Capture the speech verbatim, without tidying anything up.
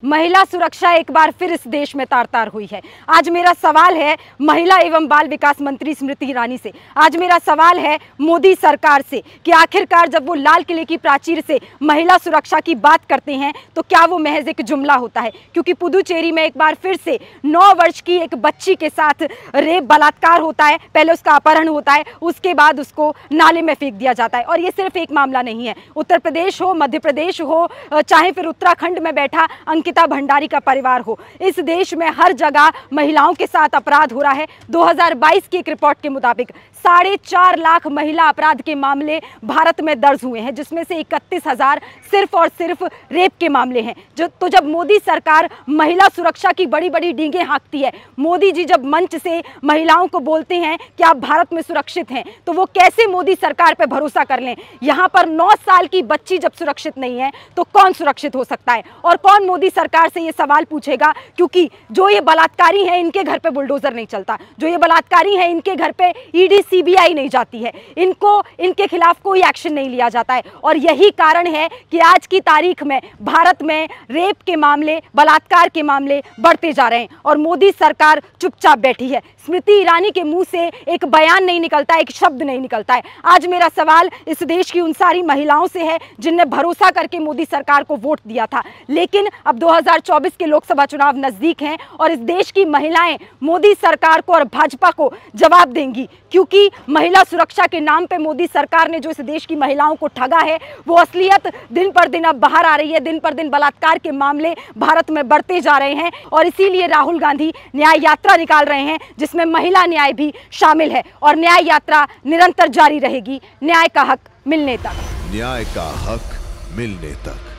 महिला सुरक्षा एक बार फिर इस देश में तार तार हुई है। आज मेरा सवाल है महिला एवं बाल विकास मंत्री स्मृति ईरानी से, आज मेरा सवाल है मोदी सरकार से कि आखिरकार जब वो लाल किले की प्राचीर से महिला सुरक्षा की बात करते हैं तो क्या वो महज एक जुमला होता है? क्योंकि पुदुचेरी में एक बार फिर से नौ वर्ष की एक बच्ची के साथ रेप बलात्कार होता है। पहले उसका अपहरण होता है, उसके बाद उसको नाले में फेंक दिया जाता है। और ये सिर्फ एक मामला नहीं है, उत्तर प्रदेश हो, मध्य प्रदेश हो, चाहे फिर उत्तराखंड में बैठा अंकिता भंडारी का परिवार हो, इस देश में हर जगह महिलाओं के साथ अपराध हो रहा है। दो हज़ार बाईस की एक रिपोर्ट के मुताबिक साढ़े चार लाख महिला अपराध के मामले भारत में दर्ज हुए हैं, जिसमें से इकतीस हजार सिर्फ और सिर्फ रेप के मामले हैं। जो तो जब मोदी सरकार महिला सुरक्षा की बड़ी बड़ी डींगें हाँकती है, मोदी जी जब मंच से महिलाओं को बोलते हैं कि आप भारत में सुरक्षित हैं, तो वो कैसे मोदी सरकार पर भरोसा कर लें? यहाँ पर नौ साल की बच्ची जब सुरक्षित नहीं है तो कौन सुरक्षित हो सकता है? और कौन मोदी सरकार से ये सवाल पूछेगा? क्योंकि जो ये बलात्कारी हैं इनके घर पे बुलडोजर नहीं चलता, जो ये बलात्कारी हैं इनके घर पे ईडी सीबीआई नहीं जाती है, इनको इनके खिलाफ कोई एक्शन नहीं लिया जाता है। और यही कारण है कि आज की तारीख में भारत में रेप के मामले, बलात्कार के मामले बढ़ते जा रहे हैं और मोदी सरकार चुपचाप बैठी है। स्मृति ईरानी के मुंह से एक बयान नहीं निकलता, एक शब्द नहीं निकलता है। आज मेरा सवाल इस देश की उन सारी महिलाओं से है जिनने भरोसा करके मोदी सरकार को वोट दिया था, लेकिन अब दो हज़ार चौबीस के लोकसभा चुनाव नजदीक हैं और इस देश की महिलाएं मोदी सरकार को और भाजपा को जवाब देंगी, क्योंकि महिला सुरक्षा के नाम पे मोदी सरकार ने जो इस देश की महिलाओं को ठगा है, वो असलियत दिन पर दिन अब बाहर आ रही है। दिन पर दिन बलात्कार के मामले भारत में बढ़ते जा रहे हैं और इसीलिए राहुल गांधी न्याय यात्रा निकाल रहे हैं, जिसमें महिला न्याय भी शामिल है और न्याय यात्रा निरंतर जारी रहेगी, न्याय का हक मिलने तक। न्याय का हक मिलने तक।